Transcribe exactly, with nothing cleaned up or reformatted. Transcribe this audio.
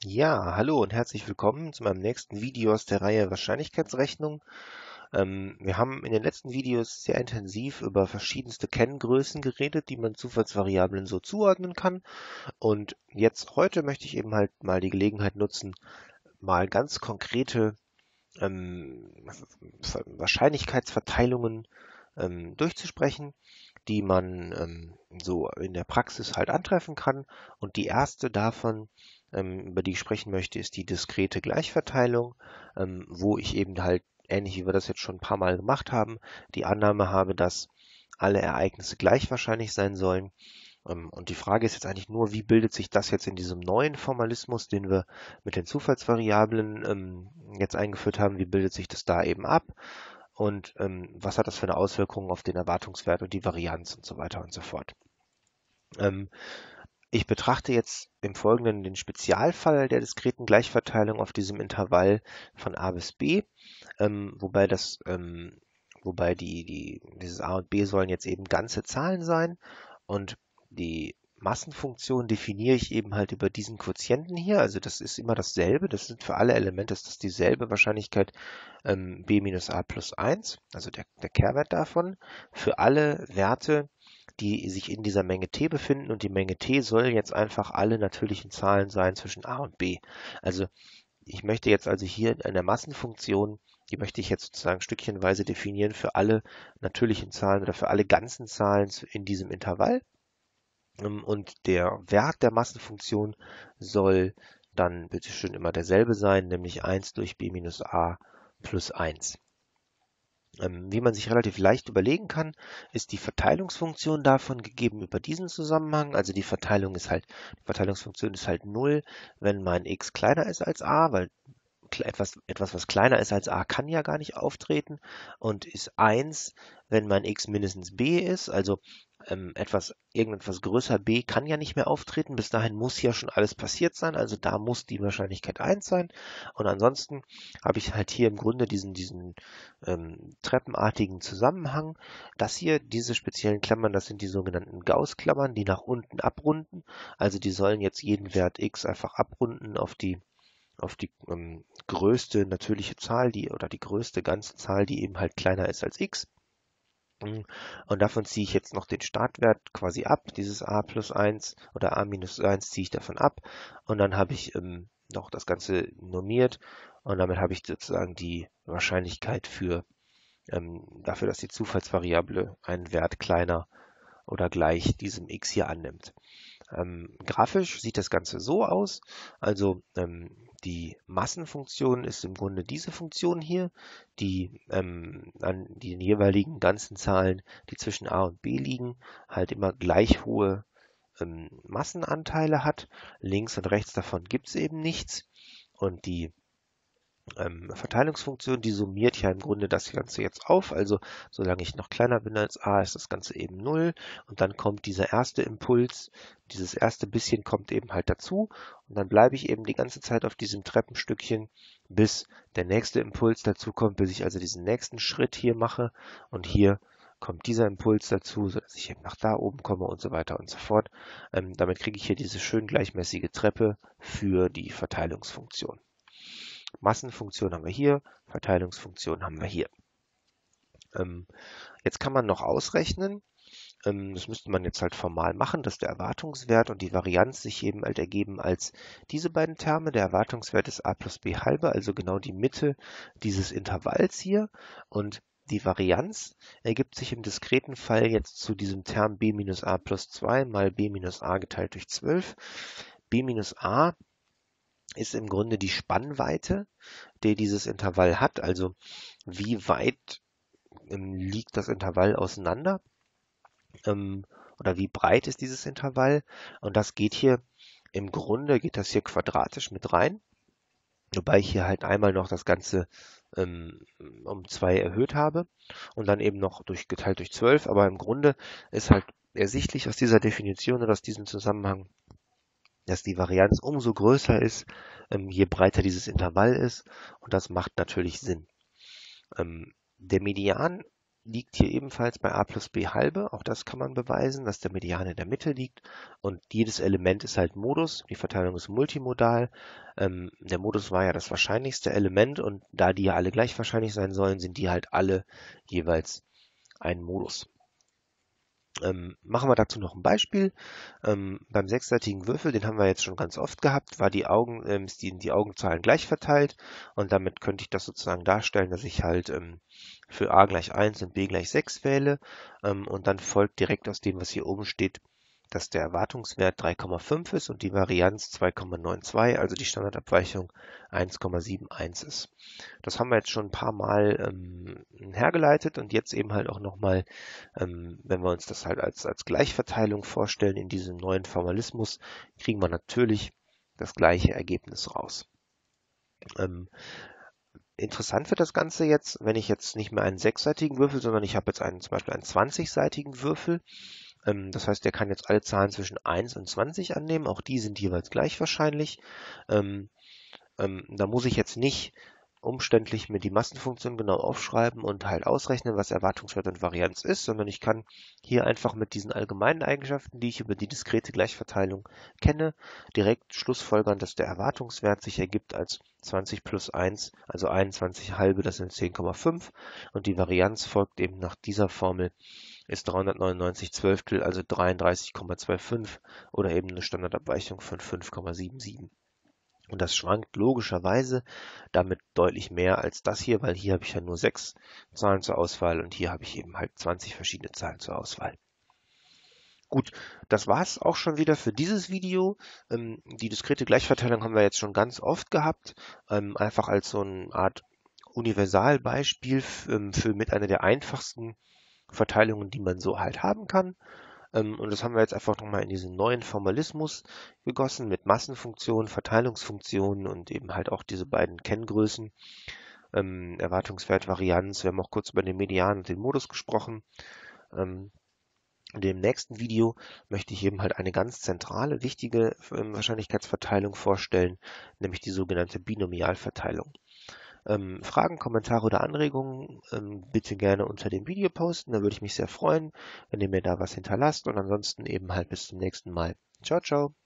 Ja, hallo und herzlich willkommen zu meinem nächsten Video aus der Reihe Wahrscheinlichkeitsrechnung. Ähm, wir haben in den letzten Videos sehr intensiv über verschiedenste Kenngrößen geredet, die man Zufallsvariablen so zuordnen kann. Und jetzt heute möchte ich eben halt mal die Gelegenheit nutzen, mal ganz konkrete ähm, Wahrscheinlichkeitsverteilungen ähm, durchzusprechen, die man ähm, so in der Praxis halt antreffen kann. Und die erste davon, ähm, über die ich sprechen möchte, ist die diskrete Gleichverteilung, ähm, wo ich eben halt, ähnlich wie wir das jetzt schon ein paar Mal gemacht haben, die Annahme habe, dass alle Ereignisse gleich wahrscheinlich sein sollen. Ähm, und die Frage ist jetzt eigentlich nur, wie bildet sich das jetzt in diesem neuen Formalismus, den wir mit den Zufallsvariablen ähm, jetzt eingeführt haben, wie bildet sich das da eben ab? Und ähm, was hat das für eine Auswirkung auf den Erwartungswert und die Varianz und so weiter und so fort. Ähm, ich betrachte jetzt im Folgenden den Spezialfall der diskreten Gleichverteilung auf diesem Intervall von a bis b, ähm, wobei das, ähm, wobei die, die, dieses a und b sollen jetzt eben ganze Zahlen sein und die Massenfunktion definiere ich eben halt über diesen Quotienten hier. Also das ist immer dasselbe. Das sind für alle Elemente ist das dieselbe Wahrscheinlichkeit ähm, b minus a plus eins, also der, der Kehrwert davon, für alle Werte, die sich in dieser Menge t befinden. Und die Menge t soll jetzt einfach alle natürlichen Zahlen sein zwischen a und b. Also ich möchte jetzt also hier in einer Massenfunktion, die möchte ich jetzt sozusagen stückchenweise definieren für alle natürlichen Zahlen oder für alle ganzen Zahlen in diesem Intervall. Ähm, Und der Wert der Massenfunktion soll dann bitteschön immer derselbe sein, nämlich eins durch b minus a plus eins. Ähm, Wie man sich relativ leicht überlegen kann, ist die Verteilungsfunktion davon gegeben über diesen Zusammenhang. Also die Verteilung ist halt, die Verteilungsfunktion ist halt null, wenn mein x kleiner ist als a, weil etwas, etwas, was kleiner ist als a, kann ja gar nicht auftreten, und ist eins, wenn mein x mindestens b ist. Also ähm, etwas, irgendetwas größer b kann ja nicht mehr auftreten. Bis dahin muss ja schon alles passiert sein. Also da muss die Wahrscheinlichkeit eins sein. Und ansonsten habe ich halt hier im Grunde diesen, diesen ähm, treppenartigen Zusammenhang. Das hier, diese speziellen Klammern, das sind die sogenannten Gauß-Klammern, die nach unten abrunden. Also die sollen jetzt jeden Wert x einfach abrunden auf die auf die ähm, größte natürliche Zahl, die oder die größte ganze Zahl, die eben halt kleiner ist als x. Mm, Und davon ziehe ich jetzt noch den Startwert quasi ab. Dieses a plus eins oder a minus eins ziehe ich davon ab. Und dann habe ich ähm, noch das Ganze normiert. Und damit habe ich sozusagen die Wahrscheinlichkeit für ähm, dafür, dass die Zufallsvariable einen Wert kleiner oder gleich diesem x hier annimmt. Ähm, grafisch sieht das Ganze so aus. Also ähm, die Massenfunktion ist im Grunde diese Funktion hier, die ähm, an den jeweiligen ganzen Zahlen, die zwischen a und b liegen, halt immer gleich hohe ähm, Massenanteile hat. Links und rechts davon gibt es eben nichts. Und die ähm, Verteilungsfunktion, die summiert ja im Grunde das Ganze jetzt auf. Also solange ich noch kleiner bin als a, ist das Ganze eben null. Und dann kommt dieser erste Impuls, dieses erste bisschen kommt eben halt dazu. Und dann bleibe ich eben die ganze Zeit auf diesem Treppenstückchen, bis der nächste Impuls dazu kommt, bis ich also diesen nächsten Schritt hier mache. Und hier kommt dieser Impuls dazu, sodass ich eben nach da oben komme und so weiter und so fort. Ähm, damit kriege ich hier diese schön gleichmäßige Treppe für die Verteilungsfunktion. Massenfunktion haben wir hier, Verteilungsfunktion haben wir hier. Ähm, jetzt kann man noch ausrechnen, ähm, das müsste man jetzt halt formal machen, dass der Erwartungswert und die Varianz sich eben halt ergeben als diese beiden Terme. Der Erwartungswert ist a plus b halbe, also genau die Mitte dieses Intervalls hier. Und die Varianz ergibt sich im diskreten Fall jetzt zu diesem Term b minus a plus zwei mal b minus a geteilt durch zwölf. b minus a ist im Grunde die Spannweite, die dieses Intervall hat, also wie weit ähm, liegt das Intervall auseinander, ähm, oder wie breit ist dieses Intervall. Und das geht hier, im Grunde geht das hier quadratisch mit rein, wobei ich hier halt einmal noch das Ganze ähm, um zwei erhöht habe und dann eben noch durch, geteilt durch zwölf. Aber im Grunde ist halt ersichtlich aus dieser Definition oder aus diesem Zusammenhang, dass die Varianz umso größer ist, ähm, je breiter dieses Intervall ist. Und das macht natürlich Sinn. Ähm, der Median liegt hier ebenfalls bei a plus b halbe. Auch das kann man beweisen, dass der Median in der Mitte liegt. Und jedes Element ist halt Modus. Die Verteilung ist multimodal. Ähm, der Modus war ja das wahrscheinlichste Element. Und da die ja alle gleich wahrscheinlich sein sollen, sind die halt alle jeweils ein Modus. Ähm, machen wir dazu noch ein Beispiel. Ähm, beim sechsseitigen Würfel, den haben wir jetzt schon ganz oft gehabt, war die Augen, ähm, die, die Augenzahlen gleich verteilt und damit könnte ich das sozusagen darstellen, dass ich halt ähm, für a gleich eins und b gleich sechs wähle ähm, und dann folgt direkt aus dem, was hier oben steht, dass der Erwartungswert drei Komma fünf ist und die Varianz zwei Komma zweiundneunzig, also die Standardabweichung eins Komma einundsiebzig ist. Das haben wir jetzt schon ein paar Mal ähm, hergeleitet und jetzt eben halt auch nochmal, ähm, wenn wir uns das halt als, als Gleichverteilung vorstellen in diesem neuen Formalismus, kriegen wir natürlich das gleiche Ergebnis raus. Ähm, interessant wird das Ganze jetzt, wenn ich jetzt nicht mehr einen sechsseitigen Würfel, sondern ich habe jetzt einen, zum Beispiel einen zwanzigseitigen Würfel. Ähm, das heißt, der kann jetzt alle Zahlen zwischen eins und zwanzig annehmen. Auch die sind jeweils gleich wahrscheinlich. Ähm, ähm, da muss ich jetzt nicht umständlich mir die Massenfunktion genau aufschreiben und halt ausrechnen, was Erwartungswert und Varianz ist, sondern ich kann hier einfach mit diesen allgemeinen Eigenschaften, die ich über die diskrete Gleichverteilung kenne, direkt schlussfolgern, dass der Erwartungswert sich ergibt als zwanzig plus eins, also einundzwanzig halbe, das sind zehn Komma fünf und die Varianz folgt eben nach dieser Formel, ist dreihundertneunundneunzig Zwölftel, also dreiunddreißig Komma fünfundzwanzig oder eben eine Standardabweichung von fünf Komma siebenundsiebzig. Und das schwankt logischerweise damit deutlich mehr als das hier, weil hier habe ich ja nur sechs Zahlen zur Auswahl und hier habe ich eben halt zwanzig verschiedene Zahlen zur Auswahl. Gut, das war's auch schon wieder für dieses Video. Ähm, die diskrete Gleichverteilung haben wir jetzt schon ganz oft gehabt, ähm, einfach als so eine Art Universalbeispiel ähm, für mit einer der einfachsten Verteilungen, die man so halt haben kann. Ähm, und das haben wir jetzt einfach nochmal in diesen neuen Formalismus gegossen mit Massenfunktionen, Verteilungsfunktionen und eben halt auch diese beiden Kenngrößen, ähm, Erwartungswert, Varianz. Wir haben auch kurz über den Median und den Modus gesprochen. Ähm, in dem nächsten Video möchte ich eben halt eine ganz zentrale, wichtige ähm, Wahrscheinlichkeitsverteilung vorstellen, nämlich die sogenannte Binomialverteilung. Ähm, Fragen, Kommentare oder Anregungen ähm, bitte gerne unter dem Video posten. Da würde ich mich sehr freuen, wenn ihr mir da was hinterlasst. Und ansonsten eben halt bis zum nächsten Mal. Ciao, ciao.